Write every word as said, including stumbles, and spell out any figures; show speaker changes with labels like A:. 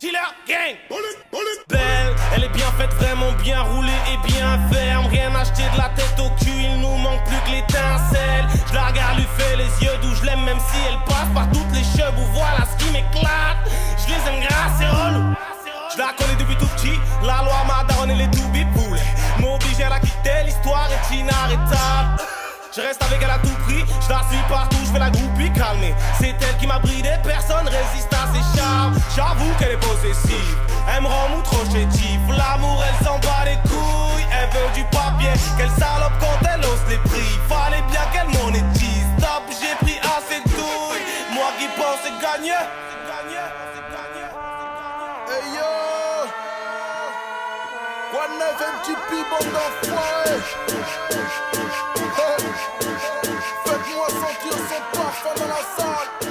A: Dealer gang. Belle, elle est bien faite, vraiment bien roulée et bien ferme. Rien acheté de la tête au cul, il nous manque plus que l'étincelle. Je la regarde, lui fais les yeux d'où je l'aime, même si elle passe par toutes les cheveux. Voilà ce qui m'éclate. Je les aime grâce, c'est relou. Je la connais depuis tout petit, la loi m'a daronné les tout bipoules. M'oblige à la quitter, l'histoire est inarrêtable. Je reste avec elle à tout prix, je la suis partout, je fais la groupie calmée. C'est elle qui m'a bridé, personne résiste à ses charmes. J'avoue qu'elle est possessive, elle me rend mou trop chétif. L'amour elle s'en bat les couilles, elle veut du papier. Quelle salope quand elle hausse les prix, fallait bien qu'elle monétise. Stop, j'ai pris assez de douilles, moi qui pensais gagner.
B: Hey yo, quoi de neuf M T P, bande d'enfoirés. Faites-moi sentir son parfum dans la salle.